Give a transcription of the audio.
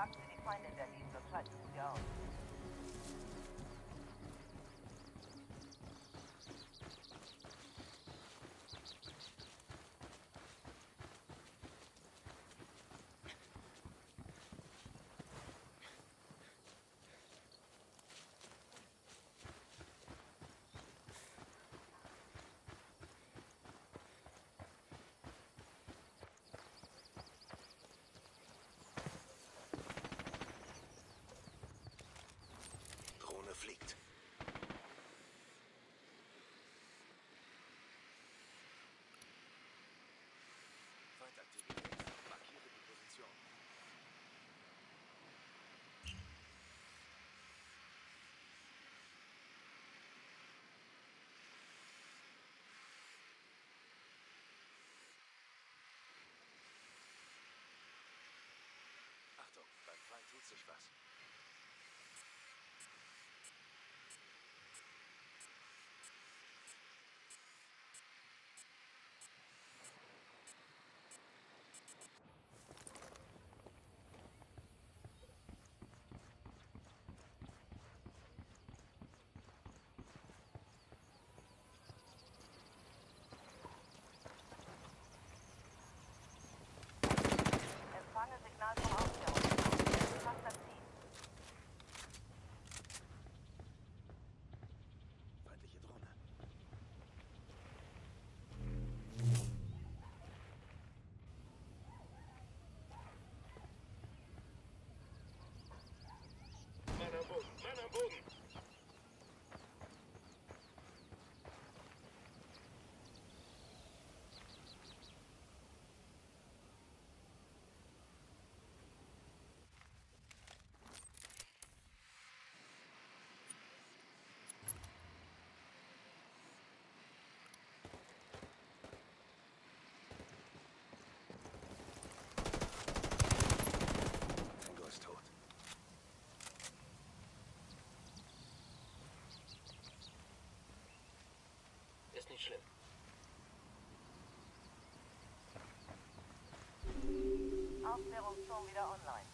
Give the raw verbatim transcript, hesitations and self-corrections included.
Jagd für die Feinde in Berlin. So schalten Sie aus. Drohne fliegt. Feindaktivität. Markiere die Position. Achtung, beim Feind tut sich was. Empfange Signal vom Aufklärungsraum. Fast das Ziel. Feindliche Drohne. Mann am Boden, Mann am Boden! Tango ist tot. Ist nicht schlimm. Aufklärungsturm wieder online.